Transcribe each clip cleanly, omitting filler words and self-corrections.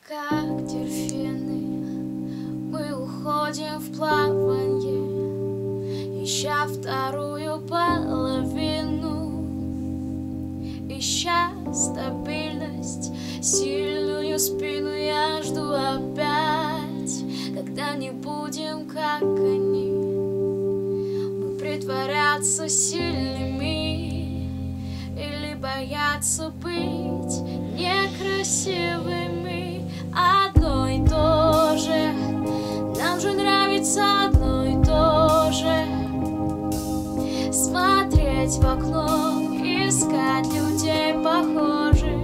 Как дельфины мы уходим в плаванье, ища вторую половину, ища стабильность, сильную спину. Я жду опять, когда не будем, как они, мы притворяться сильными или бояться быть некрасивыми. Одно и то же, нам же нравится одно и то же. Смотреть в окно, искать людей похожих.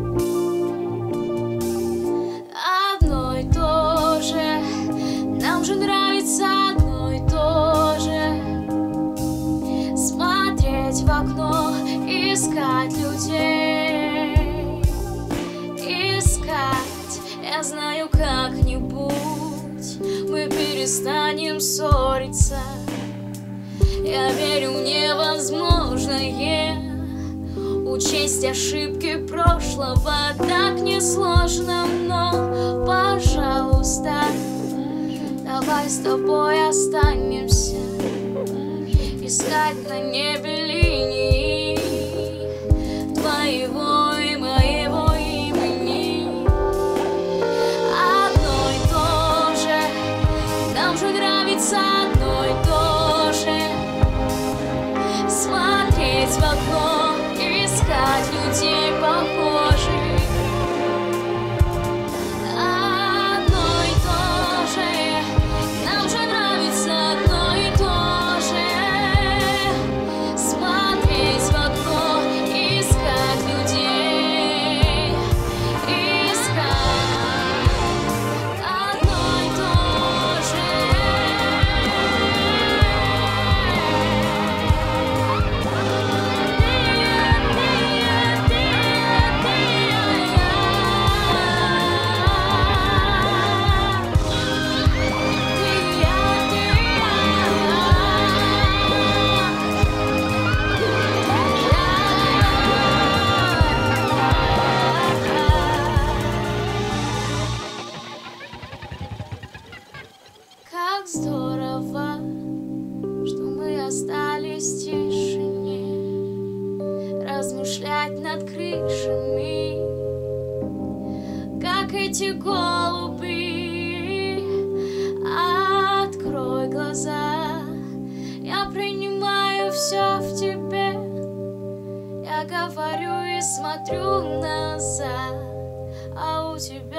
Одно и то же, нам же нравится одно и то же. Смотреть в окно, искать людей. Я знаю, как-нибудь мы перестанем ссориться. Я верю в невозможное, учесть ошибки прошлого так несложно. Но, пожалуйста, давай с тобой останемся, искать на небе линии твоего и моего имени. Одно и то же, нам же нравится одно и то же. Смотреть в окно, искать людей похожих. Одно и то же, нам же нравится одно и то же. Смотреть в окно, искать людей. Искать одно и то же. Как здорово, что мы остались в тишине, размышлять над крышами, как эти голуби. Открой глаза, я принимаю все в тебе. Я говорю и смотрю назад, а у тебя